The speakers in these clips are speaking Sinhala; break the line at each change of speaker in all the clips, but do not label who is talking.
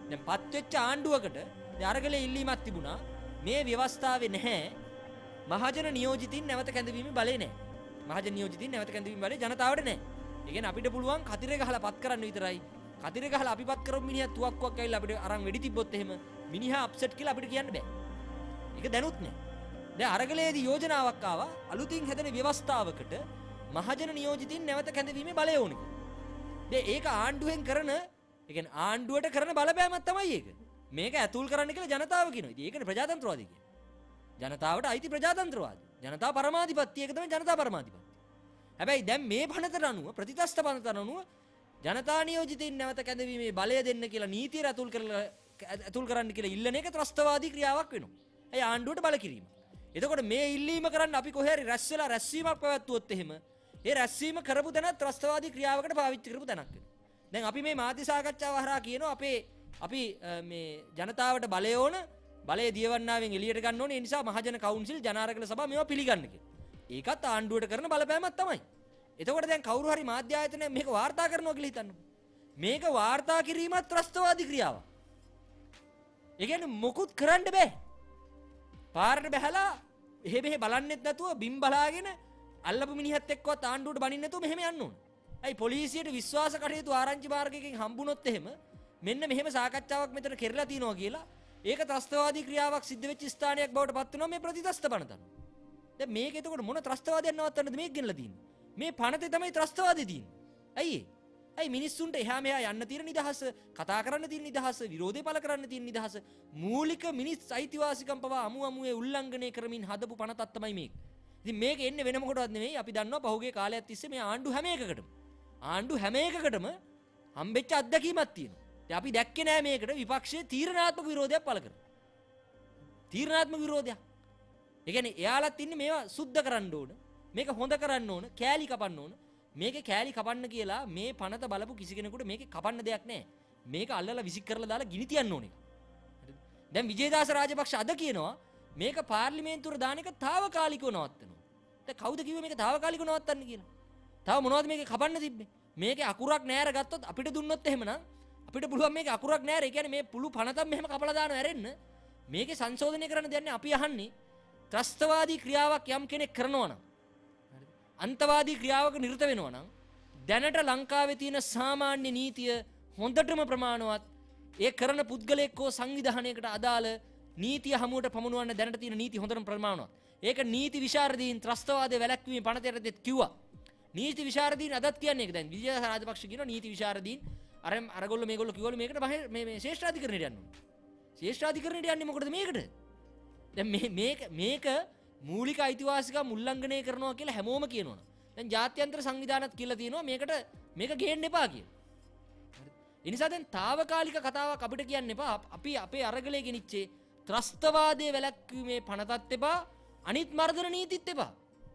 දැන් පත් වෙච්ච ආණ්ඩුවකට අරගලේ ඉල්ලීමක් තිබුණා. මේ ව්‍යවස්ථාවේ නැහැ. මහජන නියෝජිතින් නැවත කැඳවීමේ බලය නැහැ. මහජන නියෝජිතින් නැවත කැඳවීමේ බලය ජනතාවට නැහැ. ඒ කියන්නේ අපිට පුළුවන් කතිරේ ගහලා පත් කරන්න විතරයි. කතිරේ ගහලා අපි පත් කරමු මිනිහා තුවක්කුවක් ඇවිල්ලා අපිට අරන් වෙඩි තිබ්බොත් එහෙම මිනිහා අප්සෙට් කියලා අපිට කියන්න බෑ. ඒක දැනුත් නැහැ. දැන් අරගලේදී යෝජනාවක් ආවා අලුතින් හැදෙන ව්‍යවස්ථාවකට මහජන නියෝජිතින් නැවත කැඳවීමේ බලය ඕනේ. දැන් ඒක ආණ්ඩුවෙන් කරන, ඒ කියන්නේ ආණ්ඩුවට කරන බලපෑමක් තමයි ඒක. මේක ඇතුල් කරන්න කියලා ජනතාව කියනවා. ඉතින් ඒකනේ ප්‍රජාතන්ත්‍රවාදී කියන්නේ. ජනතාවට අයිති ප්‍රජාතන්ත්‍රවාදී. ජනතා පරමාධිපත්‍ය, ඒක තමයි ජනතා පරමාධිපත්‍ය. හැබැයි දැන් මේ පනතට අනුව, ප්‍රතිතස්ත පනතට අනුව ජනතා නියෝජිතින් නැවත කැඳවීමේ බලය දෙන්න කියලා නීතිය ඇතුල් කරන්න කියලා ඉල්ලන එක ත්‍රස්තවාදී ක්‍රියාවක් වෙනවා. ඒ ආණ්ඩුවට බල කිරීම. එතකොට මේ ඉල්ලීම කරන්න අපි කොහේ හරි රැස් වෙලා රැස්වීමක් පැවැත්වුවොත් එහෙම ඒ රැස්වීම කරපු තැන ත්‍රස්තවාදී ක්‍රියාවකට පාවිච්චි කරපු තැනක් වෙනවා. දැන් අපි මේ මාධ්‍ය සාකච්ඡාව හරහා කියනවා අපි මේ ජනතාවට බලය ඕන, බලය දියවන්නාවෙන් එළියට ගන්න ඕනේ. ඒ නිසා මහජන කවුන්සිල් ජනාරගල සභාව මේවා පිළිගන්න කියලා. ඒකත් ආණ්ඩුවට කරන බලපෑමක් තමයි. එතකොට දැන් කවුරු හරි මාධ්‍ය ආයතනය මේක වාර්තා කරනවා කියලා හිතන්න. මේක වාර්තා කිරීමත් ත්‍රස්තවාදී ක්‍රියාවක්. ඒ කියන්නේ මොකුත් කරන්න බෑ. පාරට බැහැලා එහෙ බලන්නෙත් නැතුව බිම් බලාගෙන අල්ලපු මිනිහත් එක්කවත් ආණ්ඩුවට බනින්න නැතුව මෙහෙම යන්න ඕන. අයි පොලිසියට විශ්වාස කටයුතු ආරංචි මාර්ගයකින් හම්බුනොත් එහෙම මෙන්න මෙහෙම සාකච්ඡාවක් මෙතන කෙරලා තියෙනවා කියලා ඒක ත්‍රස්තවාදී ක්‍රියාවක් සිද්ධ වෙච්ච ස්ථානයක් බවට පත් වෙනවා මේ ප්‍රතිතස්ත පනත. දැන් මේක එතකොට මොන ත්‍රස්තවාදයක් නවත්තන්නද මේක ගෙනලා තියෙන්නේ? මේ පනතේ තමයි ත්‍රස්තවාදී තියෙන්නේ. ඇයි මිනිස්සුන්ට එහා මෙහා යන්න තියෙන නිදහස, කතා කරන්න තියෙන නිදහස, විරෝධය පළ කරන්න තියෙන නිදහස, මූලික මිනිස් අයිතිවාසිකම් පවා අමුවේ උල්ලංඝනය කරමින් හදපු පනතක් තමයි මේක. ඉතින් මේක එන්නේ වෙන මොකටවත් නෙමෙයි. අපි දන්නවා පහුගිය කාලයක් තිස්සේ මේ ආණ්ඩු හැම එකකටම හම්බෙච්ච අත්දැකීමක් තියෙනවා. ඉතින් අපි දැක්කේ නෑ මේකට විපක්ෂයේ තීරණාත්මක විරෝධයක් පළ කරන. තීරණාත්මක විරෝධයක්. ඒ කියන්නේ එයාලත් ඉන්නේ මේවා සුද්ධ කරන්න ඕන. මේක හොඳ කරන්න ඕන, කෑලි කපන්න ඕන. මේක කෑලි කපන්න කියලා මේ පනත බලපු කිසි කෙනෙකුට මේක කපන්න දෙයක් නැහැ. මේක අල්ලලා විසික් කරලා දාලා ගිනි තියන්න ඕනේ. හරිද? දැන් විජේදාස රාජපක්ෂ අද කියනවා මේක පාර්ලිමේන්තුවට දාන එක తాවකාලිකව නවත්තනවා. දැන් කවුද කිව්වේ මේක తాවකාලිකව නවත්තන්න කියලා? තව මොනවද මේක කපන්න තිබ්බේ? මේකේ අකුරක් නෑර ගත්තොත් අපිට දුන්නොත් එහෙමනම් අපිට පුළුවන් මේකේ අකුරක් නෑර. ඒ කියන්නේ මේ පුළු පනතක් මෙහෙම කපලා දාන ඇරෙන්න මේකේ සංශෝධනය කරන්න දෙන්නේ අපි අහන්නේ ත්‍රස්තවාදී ක්‍රියාවක් යම් කෙනෙක් කරනවා නම්, අන්තවාදී ක්‍රියාවක නිරත වෙනවා නම් දැනට ලංකාවේ තියෙන සාමාන්‍ය නීතිය හොඳටම ප්‍රමාණවත්, ඒ කරන පුද්ගලයෙක් හෝ සංවිධානයකට අදාළ නීතිය හමුවට පමුණවන්න දැනට තියෙන නීති හොඳටම ප්‍රමාණවත්. ඒක නීති විශාරදීන් ත්‍රස්තවාදයේ වැළැක්වීමේ පනතේට කිව්වා. නීති විශාරදීන් අදත් කියන්නේ ඒක. දැන් විජේදාස රාජපක්ෂ කියනවා නීති විශාරදීන් අරගොල්ලෝ මේගොල්ලෝ කිව්වලු මේකට මේ ශ්‍රේෂ්ඨාධිකරණයට යන්න ඕනේ. ශ්‍රේෂ්ඨාධිකරණයට යන්නේ මොකටද මේකට? දැන් මේක මූලික අයිතිවාසිකම් උල්ලංඝනය කරනවා කියලා හැමෝම කියනවා. දැන් ජාත්‍යන්තර සංවිධානත් කියලා තියෙනවා මේක ගේන්න එපා කියලා. හරිද? ඒ නිසා දැන් తాවකාලික කතාවක් අපිට කියන්න එපා. අපි අපේ අරගලේ ගෙනිච්චේ ත්‍රස්තවාදයේ වැළැක්වීමේ පනතත් එපා, අනිත් මර්ධන නීතිත් එපා.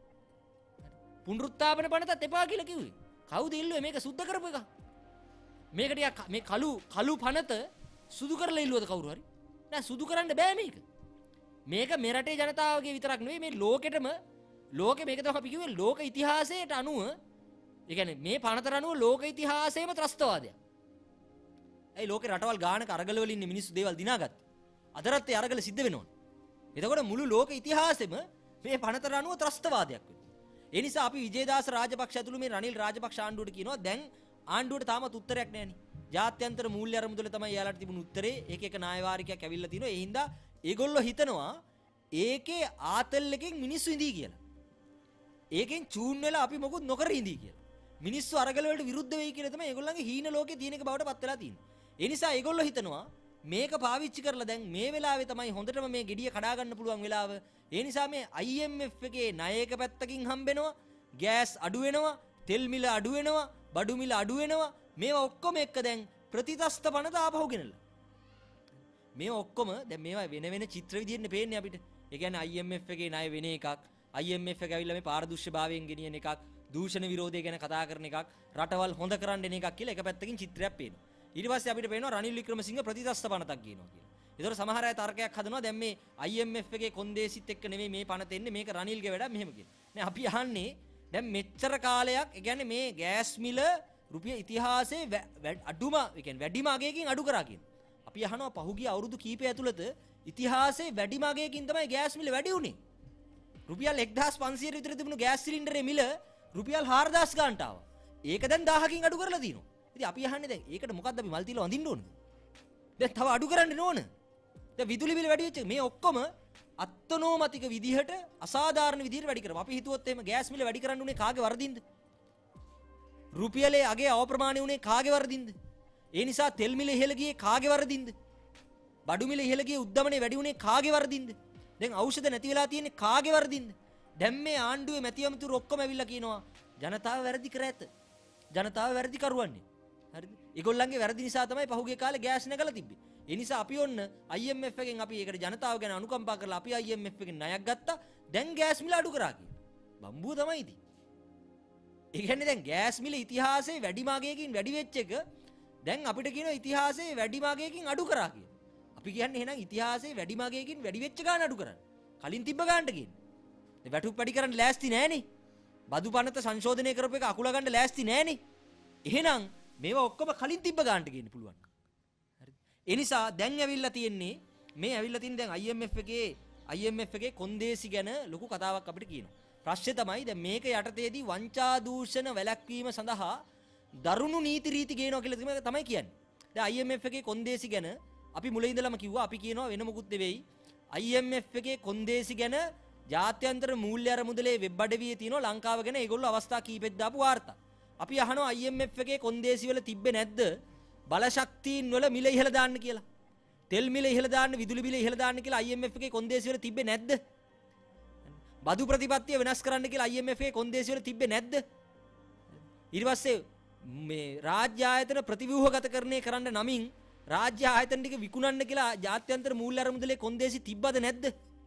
පුනරුත්ථාපන පනතත් එපා කියලා කිව්වේ. කවුද ඉල්ලුවේ මේක සුද්ධ කරපු එක? මේක ටික මේ කළු පනත සුදු කරලා ඉල්ලුවද කවුරු හරි? නෑ, සුදු කරන්න බෑ මේක. මේක මේ රටේ ජනතාවගේ විතරක් නෙවෙයි මේ ලෝකෙටම මේක තමයි අපි කිව්වේ ලෝක ඉතිහාසයට අනුව, ඒ කියන්නේ මේ පනතට අනුව ලෝක ඉතිහාසයේම ත්‍රස්තවාදයක්. ඒ ලෝකේ රටවල් ගානක අරගල වලින් ඉන්නේ මිනිස්සු දේවල් දිනාගත්තා. අදටත් ඒ අරගල සිද්ධ වෙනවනේ. එතකොට මුළු ලෝක ඉතිහාසෙම මේ පනතට අනුව ත්‍රස්තවාදයක් වෙනවා. ඒ නිසා අපි විජේදාස රාජපක්ෂ ඇතුළු මේ රනිල් රාජපක්ෂ ආණ්ඩුවට කියනවා දැන් ආණ්ඩුවට තාමත් උත්තරයක් නැහෙනි. ජාත්‍යන්තර මූල්‍ය අරමුදල තමයි යාලට තිබුණු උත්තරේ. එක නායවාරිකයක් ඇවිල්ලා තිනවා. ඒ හින්දා ඒගොල්ලෝ හිතනවා ඒකේ ආතල් එකෙන් මිනිස්සු ඉඳී කියලා. ඒකෙන් චූන් වෙලා අපි මොකුත් නොකර ඉඳී කියලා. මිනිස්සු අරගල වලට විරුද්ධ වෙයි කියලා තමයි ඒගොල්ලන්ගේ හීන ලෝකේ තියෙන එක බවට පත් වෙලා තියෙන්නේ. ඒ නිසා ඒගොල්ලෝ හිතනවා මේක පාවිච්චි කරලා දැන් මේ වෙලාවේ තමයි හොඳටම මේ ගෙඩිය කඩා ගන්න පුළුවන් වෙලාව. ඒ නිසා මේ IMF එකේ ණයක පැත්තකින් හම්බෙනවා, ගෑස් අඩු වෙනවා, තෙල් මිල අඩු වෙනවා, බඩු මිල අඩු වෙනවා. මේවා ඔක්කොම එක්ක දැන් ප්‍රතිතස්ත පනත ආපහු ගෙනල්ලා. මේවා ඔක්කොම දැන් මේවා වෙන චිත්‍ර විදිහෙන්නේ පේන්නේ අපිට. ඒ කියන්නේ IMF එකේ ණය වෙන එකක්, IMF එක ඇවිල්ලා මේ පාරදෘශ්‍යභාවයෙන් ගෙනියන එකක්, දූෂණ විරෝධය ගැන කතා කරන එකක්, රටවල් හොඳ කරන්න එන එකක් කියලා එක පැත්තකින් චිත්‍රයක් පේනවා. ඊට පස්සේ අපිට පේනවා රනිල් වික්‍රමසිංහ ප්‍රතිතස්ත පනතක් ගේනවා කියලා. ඒතකොට සමහර අය තර්කයක් හදනවා දැන් මේ IMF එකේ කොන්දේසිත් එක්ක නෙමෙයි මේ පනත එන්නේ, මේක රනිල්ගේ වැඩක් මෙහෙම කියලා. නේ අපි අහන්නේ දැන් මෙච්චර කාලයක් ඒ කියන්නේ මේ ගෑස් මිල රුපියල් ඉතිහාසයේ අඩුම, ඒ කියන්නේ වැඩිම අගයකින් අඩු කරා කියන. අපි අහනවා පහුගිය අවුරුදු කීපය ඇතුළත ඉතිහාසයේ වැඩිම අගයකින් තමයි ගෑස් මිල වැඩි වුණේ. රුපියල් 1500 විතර තිබුණු ගෑස් සිලින්ඩරේ මිල රුපියල් 4000 ගානට ආවා. ඒක දැන් 1000කින් අඩු කරලා තියෙනවා. ඉතින් අපි අහන්නේ දැන් ඒකට මොකද්ද අපි මල් තියලා වඳින්න ඕනද? දැන් තව අඩු කරන්න ඕන. දැන් විදුලි බිල වැඩි වෙච්ච මේ ඔක්කොම අත්නෝමතික විදිහට අසාධාරණ විදිහට වැඩි කරනවා. අපි හිතුවොත් එහෙම ගෑස් මිල වැඩි කරන්න උනේ කාගේ වරදින්ද? රුපියලේ අගේ අවප්‍රමාණය උනේ කාගේ වරදින්ද? ඒ නිසා තෙල් මිල ඉහළ ගියේ කාගේ වරදින්ද? බඩු මිල ඉහළ ගියේ උද්දමනේ වැඩි උනේ කාගේ වරදින්ද? දැන් ඖෂධ නැති වෙලා තියෙන්නේ කාගේ වරදින්ද? දැන් මේ ආණ්ඩුවේ මැතිවමතුරු ඔක්කොම ඇවිල්ලා කියනවා ජනතාව වැරදි කර ඇත. ජනතාව වැරදි කරුවන්නේ. හරිද? ඒගොල්ලන්ගේ වැරදි නිසා තමයි පහුගිය කාලේ ගෑස් නැගලා තිබ්බේ. ඒ නිසා අපි ඔන්න IMF එකෙන් අපි ඒකට ජනතාව ගැන අනුකම්පා කරලා අපි IMF එකෙන් ණයක් ගත්තා. දැන් ගෑස් මිල අඩු කරා කියන. බම්බුව තමයි ඉතින්. ඒ කියන්නේ දැන් ගෑස් මිල ඉතිහාසයේ වැඩිම අගයකින් වැඩි වෙච්ච එක දැන් අපිට කියනවා ඉතිහාසයේ වැඩිම අගයකින් අඩු කරා කියන. අපි කියන්නේ එහෙනම් ඉතිහාසයේ වැඩිම අගයකින් වැඩි වෙච්ච ගාන අඩු කරන්න. කලින් තිබ්බ ගානට කියන්නේ. දැන් වැටුප් වැඩි කරන්න ලෑස්ති නෑනේ. බදු පනත සංශෝධනය කරපු එක අකුල ගන්න ලෑස්ති නෑනේ. එහෙනම් මේවා ඔක්කොම කලින් තිබ්බ ගානට ගේන්න පුළුවන්. හරිද? ඒ නිසා දැන් ඇවිල්ලා තියෙන්නේ මේ ඇවිල්ලා තියෙන දැන් IMF එකේ කොන්දේසි ගැන ලොකු කතාවක් අපිට කියනවා. ප්‍රශ්නේ තමයි දැන් මේක යටතේදී වංචා දූෂණ වැළැක්වීම සඳහා දරුණු නීති රීති ගේනවා කියලා තමයි කියන්නේ. දැන් IMF එකේ කොන්දේසි ගැන අපි මුලින් ඉඳලම කිව්වා අපි කියනවා වෙන මොකුත් නෙවෙයි. IMF එකේ කොන්දේසි ගැන ජාත්‍යන්තර මූල්‍ය අරමුදලේ වෙබ් අඩවියේ තියෙනවා ලංකාව ගැන ඒගොල්ලෝ අවස්ථා කීපෙක් දාපු වාර්තා. අපි අහනවා IMF එකේ කොන්දේසි වල තිබ්බේ නැද්ද බලශක්තියින් වල මිල ඉහළ දාන්න කියලා. තෙල් මිල ඉහළ දාන්න, විදුලි මිල ඉහළ දාන්න කියලා IMF එකේ කොන්දේසි වල තිබ්බේ නැද්ද? බදු ප්‍රතිපත්තිය වෙනස් කරන්න කියලා IMF එකේ කොන්දේසි වල තිබ්බේ නැද්ද? ඊට පස්සේ මේ රාජ්‍ය ආයතන ප්‍රතිව්‍යුහගතකරණය කරන්න නමින් රාජ්‍ය ආයතන ටික විකුණන්න කියලා ජාත්‍යන්තර මූල්‍ය අරමුදලේ කොන්දේසි තිබ්බද නැද්ද?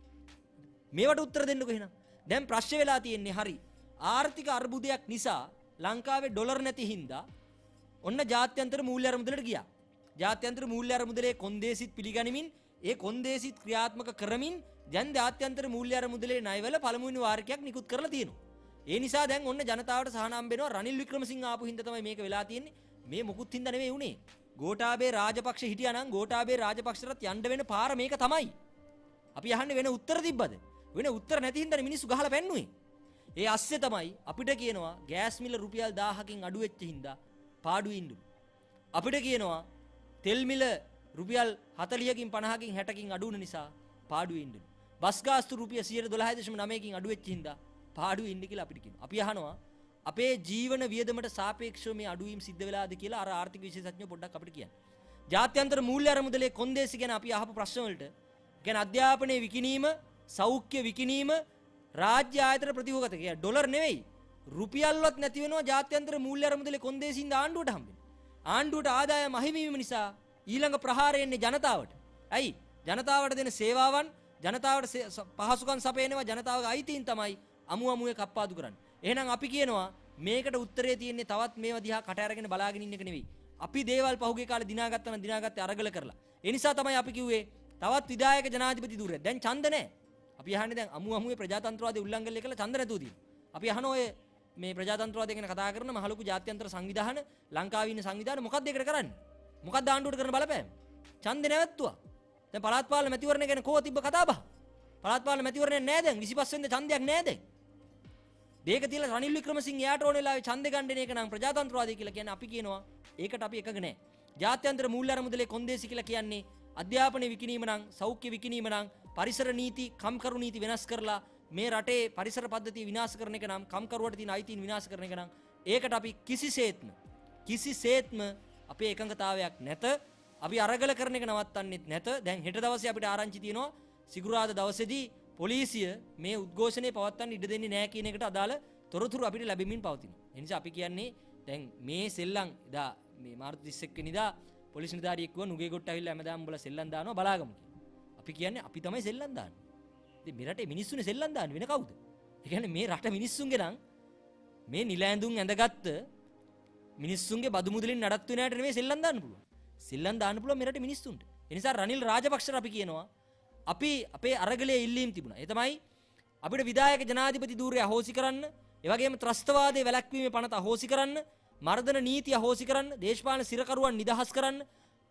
මේවට උත්තර දෙන්නකෝ එහෙනම්. දැන් ප්‍රශ්න වෙලා තියෙන්නේ හරි. ආර්ථික අර්බුදයක් නිසා ලංකාවේ ඩොලර් නැති හින්දා ඔන්න ජාත්‍යන්තර මූල්‍ය අරමුදලට ගියා. ජාත්‍යන්තර මූල්‍ය අරමුදලේ කොන්දේසිත් පිළිගනිමින් ඒ කොන්දේසිත් ක්‍රියාත්මක කරමින් දැන් ජාත්‍යන්තර මූල්‍ය අරමුදලේ ණයවල පළමුවෙනි වාරිකයක් නිකුත් කරලා තියෙනවා. ඒ නිසා දැන් ඔන්න ජනතාවට සහනම් වෙනවා රනිල් වික්‍රමසිංහ ආපු හින්දා තමයි මේක වෙලා තියෙන්නේ. මේ මොකුත් හින්දා නෙවෙයි උනේ. ගෝඨාභය රාජපක්ෂ හිටියා නම් ගෝඨාභය රාජපක්ෂට යන්න වෙන පාර මේක තමයි. අපි අහන්නේ වෙන උත්තර තිබ්බද? වෙන උත්තර නැති හින්දා මිනිස්සු ගහලා පැන්නුවේ. ඒ අස්සේ තමයි අපිට කියනවා ගෑස් මිල රුපියල් 1000කින් අඩු වෙච්ච හින්දා පාඩු ඉන්නු. අපිට කියනවා තෙල් මිල රුපියල් 40කින් 50කින් 60කින් අඩු වෙන නිසා පාඩු ඉන්නු. බස් ගාස්තු රුපියල් 112.9කින් අඩු වෙච්ච හින්දා පාඩු ඉන්න කියලා අපිට කියනවා. අපි අහනවා අපේ ජීවන වියදමට සාපේක්ෂව මේ අඩුවීම් සිද්ධ වෙලාද කියලා අර ආර්ථික විශේෂඥයෝ පොඩ්ඩක් අපිට කියන්න. ජාත්‍යන්තර මූල්‍ය අරමුදලේ කොන්දේසි ගැන අපි අහපු ප්‍රශ්න වලට කියන්නේ අධ්‍යාපනයේ විකිණීම, සෞඛ්‍ය විකිණීම, රාජ්‍ය ආයතන ප්‍රතිව්‍යුහගත කියන්නේ ඩොලර් නෙවෙයි රුපියල්වත් නැති වෙනවා ජාත්‍යන්තර මූල්‍ය අරමුදලේ කොන්දේසිින්ද ආණ්ඩුවට හම්බෙන්නේ. ආණ්ඩුවට ආදායම අහිමිවීම නිසා ඊළඟ ප්‍රහාරය එන්නේ ජනතාවට. ඇයි? ජනතාවට දෙන සේවාවන්, ජනතාවට පහසුකම් සපයනවා ජනතාවගේ අයිතීන් තමයි අමුවේ කප්පාදු කරන්නේ. එහෙනම් අපි කියනවා මේකට උත්තරේ තියෙන්නේ තවත් මේවා දිහා කට අරගෙන බලාගෙන ඉන්න එක නෙවෙයි. අපි දේවල් පහුගිය කාලේ දිනාගත්තා නම් දිනාගත්තේ අරගල කරලා. ඒ නිසා තමයි අපි කිව්වේ තවත් විධායක ජනාධිපති ධූරය. දැන් ඡන්ද නැහැ. අපි අහන්නේ දැන් අමුවේ ප්‍රජාතන්ත්‍රවාදී උල්ලංඝනය කළා ඡන්ද නැතුව තියෙනවා. අපි අහන ඔය මේ ප්‍රජාතන්ත්‍රවාදය ගැන කතා කරන මහලොකු ජාත්‍යන්තර සංවිධාන ලංකාවේ ඉන්න සංවිධාන මොකක්ද ඒකට කරන්නේ? මොකක්ද ආණ්ඩුවට කරන බලපෑම? ඡන්දේ නැවැත්තුවා. දැන් පළාත් පාලන මැතිවරණය ගැන කෝ තිබ්බ කතා බහ? පළාත් පාලන මැතිවරණයක් නැහැ දැන් 25 වෙනිදා ඡන්දයක් නැහැ දැන්. මේක තියලා රනිල් වික්‍රමසිංහ යාට ඕන වෙලාවේ ඡන්දේ ගන්න එක නම් ප්‍රජාතන්ත්‍රවාදී කියලා කියන්නේ අපි කියනවා ඒකට අපි එකග නැහැ. ජාත්‍යන්තර මූල්‍ය අරමුදලේ කොන්දේසි කියලා කියන්නේ අධ්‍යාපනයේ විකිණීම නම්, සෞඛ්‍ය විකිණීම නම්, පරිසර නීති, කම්කරු නීති වෙනස් කරලා මේ රටේ පරිසර පද්ධතිය විනාශ කරන එක නම්, කම්කරුවට තියෙන අයිතීන් විනාශ කරන එක නම් ඒකට අපි කිසිසේත්ම අපේ එකඟතාවයක් නැත. අපි අරගල කරන එක නවත්තන්නෙත් නැත. දැන් හෙට දවසේ අපිට ආරංචි තියෙනවා සිකුරාදා දවසේදී පොලිසිය මේ උද්ඝෝෂණය පවත්වන්න ඉඩ දෙන්නේ නැහැ කියන එකට අදාළ තොරතුරු අපිට ලැබෙමින් පවතිනවා. ඒ නිසා අපි කියන්නේ දැන් මේ සෙල්ලම් එදා මේ මාර්තු 31 වෙනිදා පොලිස් නිලධාරියෙක් කිව්වා නුගේගොඩට ඇවිල්ලා හැමදාම උඹලා සෙල්ලම් දානවා බලාගමු කියලා. අපි කියන්නේ අපි තමයි සෙල්ලම් දාන්නේ. ඉතින් මේ රටේ මිනිස්සුනේ සෙල්ලම් දාන්නේ වෙන කවුද? ඒ කියන්නේ මේ රට මිනිස්සුන්ගේ නම් මේ නිල ඇඳුම් ඇඳගත්ත මිනිස්සුන්ගේ බදු මුදලින් නඩත්තු වෙන අයට නෙමෙයි සෙල්ලම් දාන්න පුළුවන්. සෙල්ලම් දාන්න පුළුවන් මේ රටේ මිනිස්සුන්ට. ඒ නිසා රනිල් රාජපක්ෂට අපි කියනවා අපි අපේ අරගලයේ ඉල්ලීම් තිබුණා. ඒ තමයි අපිට විධායක ජනාධිපති ධූරය අහෝසි කරන්න, ඒ වගේම ත්‍රස්තවාදයේ වැළැක්වීමේ පනත අහෝසි කරන්න, මර්ධන නීති අහෝසි කරන්න, දේශපාලන සිරකරුවන් නිදහස් කරන්න,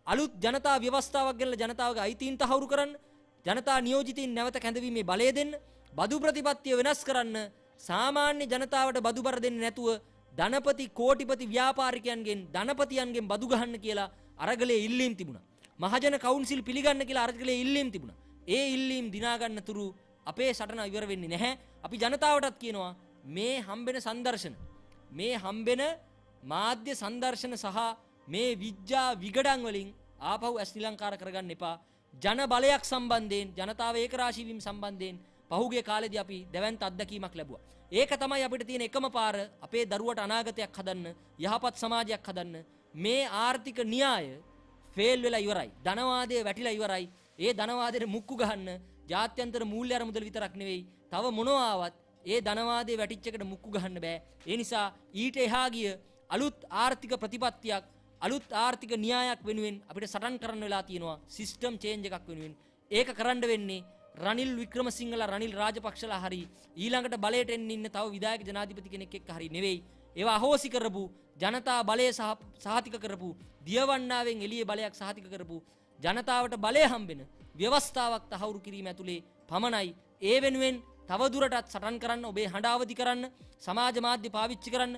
අලුත් ජනතා ව්‍යවස්ථාවක් ගෙනලා ජනතාවගේ අයිතීන් තහවුරු කරන්න, ජනතා නියෝජිතින් නැවත කැඳවීමේ බලය දෙන්න, බදු ප්‍රතිපත්තිය වෙනස් කරන්න, සාමාන්‍ය ජනතාවට බදු බර දෙන්නේ නැතුව ධනපති කෝටිපති ව්‍යාපාරිකයන්ගෙන් ධනපතියන්ගෙන් බදු ගහන්න කියලා අරගලේ ඉල්ලීම් තිබුණා. මහජන කවුන්සිල් පිළිගන්න කියලා අරගලේ ඉල්ලීම් තිබුණා. ඒ ඉල්ලීම් දිනා ගන්න තුරු අපේ සටන ඉවර වෙන්නේ නැහැ. අපි ජනතාවටත් කියනවා මේ හම්බෙන සංදර්ශන, මේ හම්බෙන මාධ්‍ය සංදර්ශන සහ මේ විද්‍යා විගඩන් වලින් ආපහු ඇස් නිලංකාර කරගන්න එපා. ජන බලයක් සම්බන්ධයෙන්, ජනතාව ඒකරාශී වීම සම්බන්ධයෙන් පහුගිය කාලෙදී අපි දැවැන්ත අත්දැකීමක් ලැබුවා. ඒක තමයි අපිට තියෙන එකම පාර අපේ දරුවට අනාගතයක් හදන්න, යහපත් සමාජයක් හදන්න. මේ ආර්ථික න්‍යාය ෆේල් වෙලා ඉවරයි. ධනවාදයේ වැටිලා ඉවරයි. ඒ ධනවාදයට මුක්කු ගහන්න ජාත්‍යන්තර මූල්‍ය අරමුදල විතරක් නෙවෙයි, තව මොනවා ආවත් ඒ ධනවාදයේ වැටිච්ච එකට මුක්කු ගහන්න බෑ. ඒ නිසා ඊට එහා ගිය අලුත් ආර්ථික ප්‍රතිපත්තියක්, අලුත් ආර්ථික න්‍යායක් වෙනුවෙන් අපිට සටන් කරන්න වෙලා තියෙනවා, සිස්ටම් චේන්ජ් එකක් වෙනුවෙන්. ඒක කරන්න වෙන්නේ රනිල් වික්‍රමසිංහලා, රනිල් රාජපක්ෂලා හරි ඊළඟට බලයට එන්න ඉන්න තව විධායක ජනාධිපති කෙනෙක් එක්ක හරි නෙවෙයි. ඒවා අහෝසි කරපු, ජනතා බලය සහතික කරපු, දියවන්නාවෙන් එළියේ බලයක් සහතික කරපු, ජනතාවට බලය හම්බෙන ව්‍යවස්ථාවක් තහවුරු කිරීම ඇතුලේ පමණයි. ඒ වෙනුවෙන් තවදුරටත් සටන් කරන්න, ඔබේ හඬ අවදි කරන්න, සමාජ මාධ්‍ය පාවිච්චි කරන්න,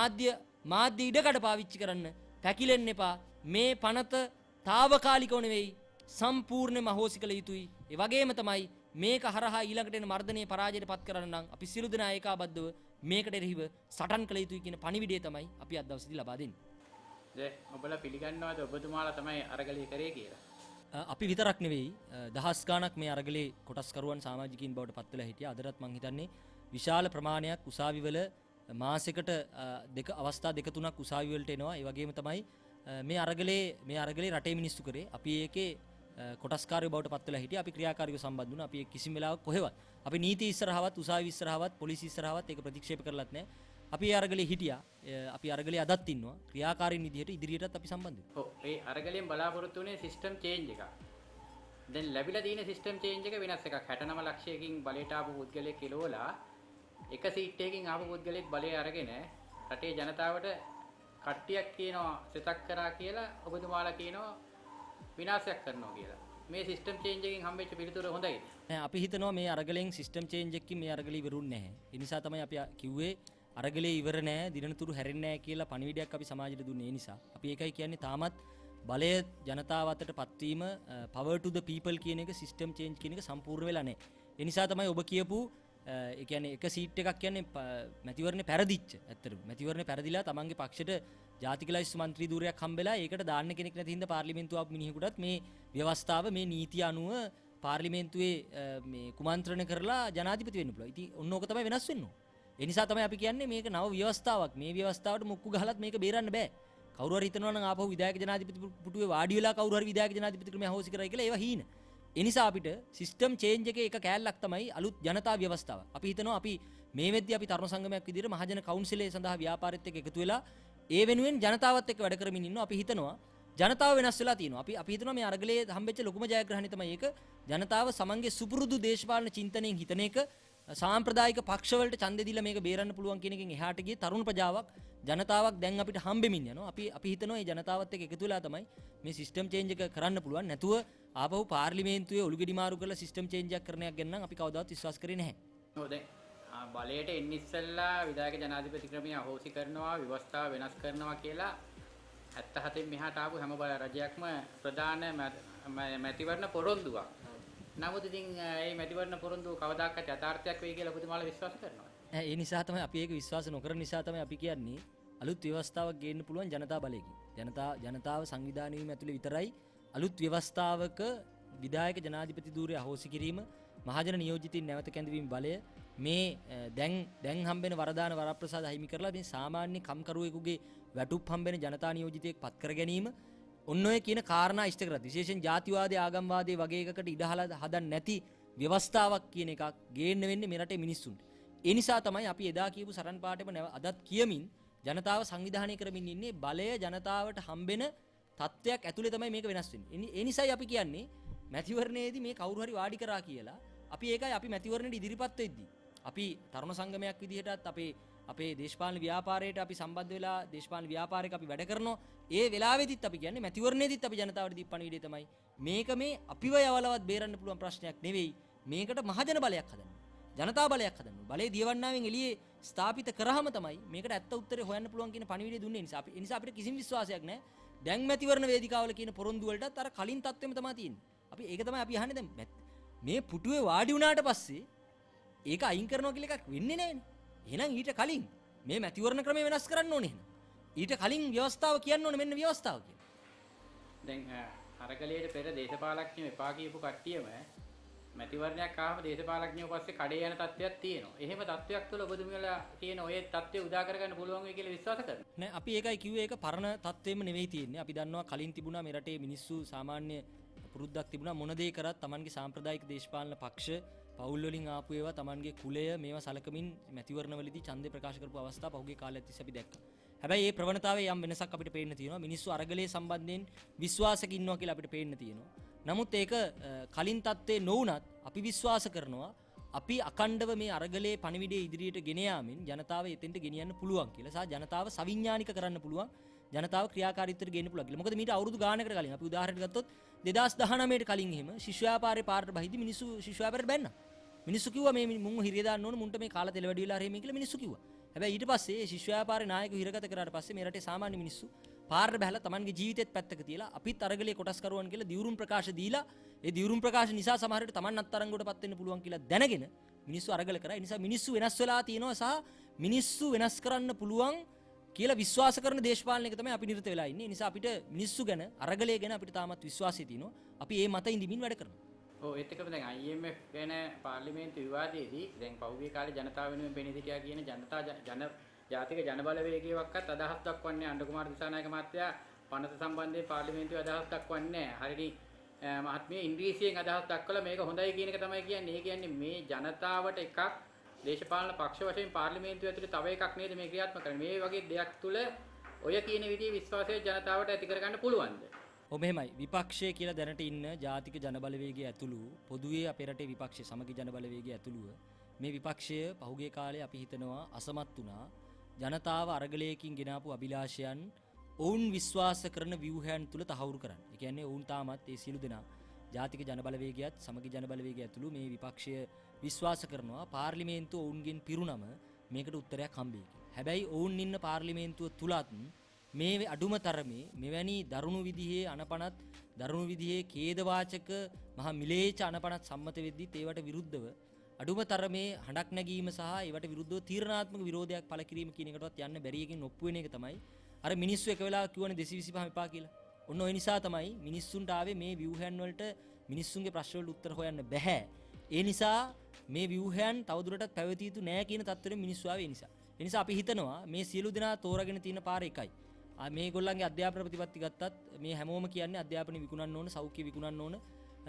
මාධ්‍ය ඉඩකඩ පාවිච්චි කරන්න පැකිලෙන්න එපා. මේ පනත తాවකාලිකව නෙවෙයි, සම්පූර්ණයෙන්ම අහෝසි කළ යුතුයි. ඒ වගේම තමයි මේක හරහා ඊළඟට එන මර්ධනයේ පරාජයට පත් කරන්න නම් අපි සියලු දෙනා ඒකාබද්ධව මේකට එරෙහිව සටන් කළ යුතුයි කියන පණිවිඩය තමයි අපි අද දවසේදී ලබා දෙන්නේ.
ඔබලා පිළිගන්නවද ඔබතුමාලා තමයි අරගලේ කරේ කියලා?
අපි විතරක් නෙවෙයි, දහස් ගාණක් මේ අරගලේ කොටස්කරුවන් සමාජිකයින් බවට පත් වෙලා හිටියා. අදටත් මම හිතන්නේ විශාල ප්‍රමාණයක් උසාවිවල මාසෙකට අවස්ථා දෙක තුනක් උසාවි වලට එනවා. ඒ වගේම තමයි මේ අරගලේ රටේ මිනිස්සු කරේ. අපි ඒකේ කොටස්කාරයෝ බවට පත් වෙලා හිටියා. අපි ක්‍රියාකාරීව සම්බන්ධ වුණා. අපි කිසිම වෙලාවක කොහෙවත් අපි නීති ඉස්සරහවත්, උසාවි ඉස්සරහවත්, පොලිසිය ඉස්සරහවත් ඒක ප්‍රතික්ෂේප කරලත් නැහැ. අපි අරගලේ හිටියා. අපි අරගලේ අදත් ඉන්නවා. ක්‍රියාකාරීන් විදිහට ඉදිරියටත් අපි සම්බන්ධ වෙනවා.
ඔව්, ඒ අරගලෙන් බලාපොරොත්තු වෙන්නේ සිස්ටම් චේන්ජ් එකක්. දැන් ලැබිලා තියෙන සිස්ටම් චේන්ජ් එක වෙනස් එකක්. 69 ලක්ෂයකින් බලයට ආපු පුද්ගලයෙක් කෙලවලා එක සීට් එකකින් ආපු පුද්ගලයෙක් බලය අරගෙන රටේ ජනතාවට කට්ටියක් කියනවා සෙතක් කරා කියලා, ඔබතුමාලා කියනවා විනාශයක් කරනවා කියලා. මේ සිස්ටම් චේන්ජ් එකකින් හම්බෙච්ච පිළිතුර හොඳයිද?
නෑ, අපි හිතනවා මේ අරගලෙන් සිස්ටම් චේන්ජ් එකකින් මේ අරගලේ ඉවරුන්නේ නැහැ. ඒ නිසා තමයි අපි කිව්වේ අරගලේ ඉවර නෑ, දිනනතුරු හැරෙන්නේ නැහැ කියලා පණිවිඩයක් අපි සමාජයට දුන්නේ. ඒ නිසා අපි ඒකයි කියන්නේ තාමත් බලය ජනතාව අතට පත්වීම, power to the people කියන එක, සිස්ටම් චේන්ජ් කියන එක සම්පූර්ණ වෙලා නැහැ. ඒ නිසා තමයි ඔබ කියපු ඒ කියන්නේ එක සීට් එකක් කියන්නේ මැතිවරණේ පෙරදිච්ච. ඇත්තටම මැතිවරණේ පෙරදිලා තමන්ගේ පක්ෂයට ජාතික ලයිස්තු මන්ත්‍රී ධූරයක් හම්බෙලා ඒකට දාන්න කෙනෙක් නැති හින්දා පාර්ලිමේන්තුව ආපු මිනිහෙකුටත් මේ ව්‍යවස්ථාව, මේ නීතිය අනුව පාර්ලිමේන්තුවේ මේ කුමන්ත්‍රණය කරලා ජනාධිපති වෙන්න පුළුවන්. ඉතින් ඔන්න ඕක තමයි වෙනස් වෙන්න ඕන. ඒ නිසා තමයි අපි කියන්නේ මේක නව ව්‍යවස්ථාවක්. මේ ව්‍යවස්ථාවට මුක්කු ගහලත් මේක බේරන්න බෑ. කවුරු හරි හිතනවා නම් ආපහු විධායක ජනාධිපති පුටුවේ වාඩි වෙලා කවුරු හරි විධායක ජනාධිපති ක්‍රමය අහෝසි කරයි කියලා ඒවා හීන. ඒ නිසා අපිට සිස්ටම් චේන්ජ් එකේ එක කෑල්ලක් තමයි අලුත් ජනතා ව්‍යවස්ථාව. අපි හිතනවා අපි මේ වෙද්දී අපි තරුණ සංගමයක් විදිහට මහජන කවුන්සිලේ සඳහා ව්‍යාපාරිත් එක්ක එකතු වෙලා ඒ වෙනුවෙන් ජනතාවත් එක්ක වැඩ කරමින් ඉන්නවා. අපි හිතනවා ජනතාව වෙනස් වෙලා තියෙනවා. අපි හිතනවා මේ අරගලයේ හම්බෙච්ච ලොකුම ජයග්‍රහණය තමයි ඒක. ජනතාව සමන්ගේ සුපුරුදු දේශපාලන චින්තනයෙන් හිතන එක, සාම්ප්‍රදායික පක්ෂවලට ඡන්දෙ දීලා මේක බේරන්න පුළුවන් කියන එකෙන් එහාට ගිය තරුණ ප්‍රජාවක්, ජනතාවක් දැන් අපිට හම්බෙමින් යනවා. අපි හිතනවා මේ ජනතාවත් එක්ක එකතු වෙලා තමයි මේ සිස්ටම් චේන්ජ් එක කරන්න පුළුවන්. නැතුව ආපහු පාර්ලිමේන්තුවේ ඔලුගෙඩි මාරු කරලා සිස්ටම් චේන්ජ් එකක් කරන එකක් ගැන නම් අපි කවදාවත් විශ්වාස කරේ නැහැ.
ඔව්, දැන් බලයට එන්න ඉස්සෙල්ලා විධායක ජනාධිපති ක්‍රමය අහෝසි කරනවා, ව්‍යවස්ථාව වෙනස් කරනවා කියලා 77න් මෙහාට ආපු හැම බල රජයක්ම ප්‍රධාන මැතිවරණ පොරොන්දුවක්. නමුත් ඉතින් මේ මැතිවරණ පොරොන්දුව කවදාකවත් යථාර්ථයක් වෙයි කියලා ඔබතුමාලා විශ්වාස කරනවා?
ඒ නිසා තමයි අපි ඒක විශ්වාස නොකරන නිසා තමයි අපි කියන්නේ අලුත් ව්‍යවස්ථාවක් ගේන්න පුළුවන් ජනතා බලයකින්. ජනතාව සංවිධානය වීම ඇතුළේ විතරයි අලුත් ව්‍යවස්ථාවක විධායක ජනාධිපති ධූරය අහෝසි කිරීම, මහජන නියෝජිතින් නැවත කැඳවීම බලය මේ දැන් හම්බෙන වරදාන වරප්‍රසාද හිමි කරලා මේ සාමාන්‍ය කම්කරුවෙකුගේ වැටුප් හම්බෙන ජනතා නියෝජිතයෙක් පත් කර ගැනීම, ඔන්න ඔය කියන කාරණා ඉෂ්ට කරලා විශේෂයෙන් ජාතිවාදී ආගම්වාදී වගේ එකකට ඉඩහලා හදන්න නැති ව්‍යවස්ථාවක් කියන එකක් ගේන්න වෙන්නේ මේ රටේ මිනිස්සුන්ට. ඒ නිසා තමයි අපි එදා කියපු සරන් පාඩේම අදත් කියමින් ජනතාව සංවිධානය කරමින් ඉන්නේ. බලය ජනතාවට හම්බෙන තත්ත්වයක් ඇතුලේ තමයි මේක වෙනස් වෙන්නේ. ඒ නිසායි අපි කියන්නේ මැතිවරණයේදී මේ කවුරු හරි වාඩි කරා කියලා අපි ඒකයි අපි මැතිවරණයට ඉදිරිපත් වෙද්දී අපි තරුණ සංගමයක් විදිහටත් අපේ අපේ දේශපාලන ව්‍යාපාරයට අපි සම්බන්ධ වෙලා දේශපාලන ව්‍යාපාරයක අපි වැඩ කරනවා. ඒ වෙලාවෙදිත් අපි කියන්නේ මැතිවරණයේදීත් අපි ජනතාවට දීපු පණිවිඩය තමයි මේක මේ අපිව යවලවත් බේරන්න පුළුවන් ප්‍රශ්නයක් නෙවෙයි. මේකට මහජන බලයක් හදන්න. ජනතා බලයක් හදන්න. බලේ දියවන්නාවෙන් එළියේ ස්ථාපිත කරාම තමයි මේකට ඇත්ත උත්තරේ හොයන්න පුළුවන් කියන පණිවිඩය දුන්නේ. ඒ නිසා අපිට කිසිම විශ්වාසයක් නැහැ. දැන් මැතිවරණ වේදිකාවල කියන පොරොන්දු වලටත් අර කලින් තත්ත්වෙම තමයි තියෙන්නේ. ඒක තමයි අපි අහන්නේ දැන් මේ පුටුවේ වාඩි වුණාට පස්සේ ඒක අයින් කරනවා කියලා එකක් වෙන්නේ නැහැනේ. එහෙනම් ඊට කලින් මේ මැතිවරණ ක්‍රමය වෙනස් කරන්න ඕනේ එහෙනම්. ඊට කලින් ව්‍යවස්ථාව කියන්න ඕනේ මෙන්න ව්‍යවස්ථාව කියලා.
දැන් අරගලයට පෙර දේශපාලඥයෝ එපා කියපු කට්ටියම මැතිවරණයක් ආවම දේශපාලඥයෝ පස්සේ කඩේ යන තත්ත්වයක් තියෙනවා. එහෙම තත්ත්වයක් තුළ ඔබතුමියලා තියෙන ඔය තත්ත්වය උදා කරගන්න පුළුවන් වෙයි කියලා විශ්වාස කරනවා.
නෑ අපි ඒකයි කිව්වේ ඒක පරණ තත්ත්වෙම නෙවෙයි තියෙන්නේ. අපි දන්නවා කලින් තිබුණා මේ රටේ මිනිස්සු සාමාන්‍ය පුරුද්දක් තිබුණා මොන දේ කරත් Tamanගේ සාම්ප්‍රදායික දේශපාලන පක්ෂ පවුල් වලින් ආපු ඒවා Tamanගේ කුලය මේවා සලකමින් මැතිවරණවලදී ඡන්දේ ප්‍රකාශ කරපු අවස්ථා පහුගිය කාලයක් තිස්සේ අපි දැක්කා. හැබැයි මේ ප්‍රවණතාවයේ යම් වෙනසක් අපිට පේන්න තියෙනවා. මිනිස්සු අරගලයේ සම්බන්ධයෙන් විශ්වාසක ඉන්නවා කියලා අපිට පේන්න තියෙනවා. නමුත් ඒක කලින් තත්ත්වේ නොවුනත් අපි විශ්වාස කරනවා අපි අකණ්ඩව මේ අරගලයේ පණිවිඩය ඉදිරියට ගෙන යාමෙන් ජනතාව එතෙන්ට ගෙනියන්න පුළුවන් කියලා සහ ජනතාව සවිඥානික කරන්න පුළුවන්. ජනතාව ක්‍රියාකාරීත්වයට ගේන්න පුළුවන් කියලා. මොකද මීට අවුරුදු ගානකට කලින් අපි උදාහරණයක් ගත්තොත් 2019 ට කලින් එහෙම ශිෂ්‍ය ව්‍යාපාරේ පාරට බහිදි මිනිස්සු ශිෂ්‍ය ව්‍යාපාරයට බැන්නා. මිනිස්සු කිව්වා මේ මුන් හිරිය දාන්න ඕන මුන්ට මේ කාලා තෙල වැඩි වෙලා හරි මේ කියලා මිනිස්සු කිව්වා. හැබැයි ඊට පස්සේ ශිෂ්‍ය ව්‍යාපාරේ නායකයෝ හිරගත කරාට පස්සේ මේ රටේ සාමාන්‍ය මිනිස්සු පාරට බහලා Tamanගේ ජීවිතෙත් පැත්තක තියලා අපිත් අරගලේ කොටස් කරුවන් කියලා දියුරුම් ප්‍රකාශ දීලා ඒ දියුරුම් ප්‍රකාශ නිසා සමහර විට Taman අත්තරංගුවටපත් වෙන්න පුළුවන් කියලා දැනගෙන මිනිස්සු අරගල කරා. ඒ නිසා මිනිස්සු වෙනස් වෙලා තියෙනවා සහ මිනිස්සු වෙනස් කරන්න පුළුවන් කියලා විශ්වාස කරන දේශපාලනයක තමයි අපි නිරත වෙලා ඉන්නේ. ඒ නිසා අපිට මිනිස්සු ගැන අරගලය ගැන අපිට තාමත් විශ්වාසය තියෙනවා. අපි මේ මත ඉඳිමින් වැඩ කරනවා.
ඔව් ඒත් එක්කම දැන් IMF ගැන පාර්ලිමේන්තු විවාදයේදී දැන් පහුගිය කාලේ ජනතාව වෙනුවෙන් පෙනී සිටියා කියන ජාතික ජනබලවේගයකවත් අදහස් දක්වන්නේ අණ්ඩු කුමාර දිසානායක මහත්තයා පනත සම්බන්ධයෙන් පාර්ලිමේන්තුවේ අදහස් දක්වන්නේ නැහැ. හරිනි මහත්මිය ඉංග්‍රීසියෙන් අදහස් දක්වලා මේක හොඳයි කියන එක තමයි කියන්නේ. ඒ කියන්නේ මේ ජනතාවට එකක් දේශපාලන පක්ෂ වශයෙන් පාර්ලිමේන්තුව ඇතුලේ තව එකක් නේද මේ ක්‍රියාත්මක කරන්නේ. මේ වගේ දෙයක් තුළ ඔය කියන විදිහේ විශ්වාසය ජනතාවට ඇති කරගන්න පුළුවන්ද?
ඔව් මෙහෙමයි. විපක්ෂය කියලා දැනට ඉන්න ජාතික ජනබලවේගය ඇතුළු පොදුවේ අපේ රටේ විපක්ෂ සමගි ජනබලවේගය ඇතුළුව මේ විපක්ෂය පහුගිය කාලේ අපි හිතනවා අසමත් වුණා. ජනතාව අරගලයකින් ගෙනාපු අභිලාෂයන් ඔවුන් විශ්වාස කරන ව්‍යුහයන් තුල තහවුරු කරන්න. ඒ කියන්නේ ඔවුන් තාමත් ඒ සියලු දෙනා ජාතික ජනබලවේගයත් සමගි ජනබලවේගය ඇතුළු මේ විපක්ෂය විශ්වාස කරනවා පාර්ලිමේන්තුව ඔවුන්ගෙන් පිරුණම මේකට උත්තරයක් හම්බෙයි කියලා. හැබැයි ඔවුන් ඉන්න පාර්ලිමේන්තුව තුලත් මේ අඩුම තරමේ මෙවැනි දරුණු විදිහේ අනපනත් දරුණු විදිහේ ඛේදවාචක මහා මිලේච්ඡ අනපනත් සම්මත වෙද්දිත් ඒවට විරුද්ධව අඩුම තරමේ හඬක් නැගීම සහ ඒවට විරුද්ධව තීරණාත්මක විරෝධයක් පළ කිරීම කියන එකටවත් යන්න බැරි එකකින් ඔප්පු වෙන එක තමයි අර මිනිස්සු එක වෙලාවක කියවනේ 225 එපා කියලා. ඔන්න ඔය නිසා තමයි මිනිස්සුන්ට ආවේ මේ ව්‍යුහයන් වලට මිනිස්සුන්ගේ ප්‍රශ්න වලට උත්තර හොයන්න බැහැ. ඒ නිසා මේ ව්‍යුහයන් තවදුරටත් පැවතිය යුතු නෑ කියන තත්ත්වෙට මිනිස්සු ආවේ ඒ නිසා. ඒ නිසා අපි හිතනවා මේ සියලු දෙනා තෝරාගෙන තියෙන පාර එකයි. මේ ගොල්ලන්ගේ අධ්‍යාපන ප්‍රතිපත්ති ගත්තත් මේ හැමෝම කියන්නේ අධ්‍යාපන විකුණන්න ඕන, සෞඛ්‍ය විකුණන්න ඕන.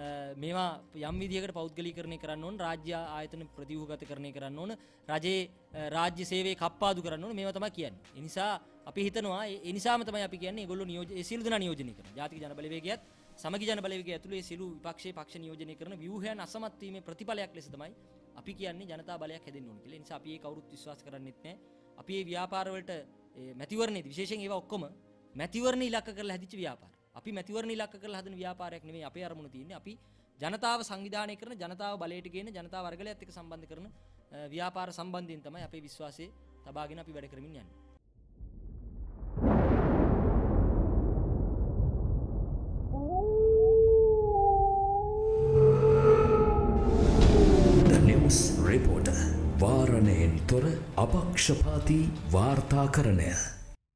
මේවා යම් විදිහකට පෞද්ගලීකරණය කරන්න ඕන, රාජ්‍ය ආයතන ප්‍රතිව්‍යුහගතකරණය කරන්න ඕන, රජයේ රාජ්‍ය සේවයේ කප්පාදු කරන්න ඕන. මේවා තමයි කියන්නේ. ඒ නිසා අපි හිතනවා ඒ නිසාම තමයි අපි කියන්නේ ඒගොල්ලෝ ඒ සියලු දෙනා නියෝජනය කරන. ජාතික ජනබලවේගයත් සමගි ජනබලවේගය ඇතුළේ සියලු විපක්ෂයේ පක්ෂ නියෝජනය කරන ව්‍යුහයන් අසමත් වීමේ ප්‍රතිඵලයක් ලෙස තමයි අපි කියන්නේ ජනතා බලයක් හැදෙන්න ඕන කියලා. ඒ නිසා අපි ඒ කවුරුත් විශ්වාස කරන්නෙත් නැහැ. අපි මේ ව්‍යාපාර වලට මැතිවරණයේදී විශේෂයෙන් ඒවා ඔක්කොම මැතිවරණ ඉලක්ක කරලා හැදිච්ච ව්‍යාපාර. අපි මැතිවරණ ඉලක්ක කරලා හදන ව්‍යාපාරයක් නෙමෙයි අපේ අරමුණ තියෙන්නේ. අපි ජනතාව සංවිධානය කරන, ජනතාව බලයට ගේන, ජනතාව වර්ගලයත් එක්ක සම්බන්ධ කරන ව්‍යාපාර සම්බන්ධයෙන් තමයි අපේ විශ්වාසය තබාගෙන අපි වැඩ කරමින් යන්නේ.
The News Reporter වාරණයෙන් තොර අපක්ෂපාතී වාර්තාකරණය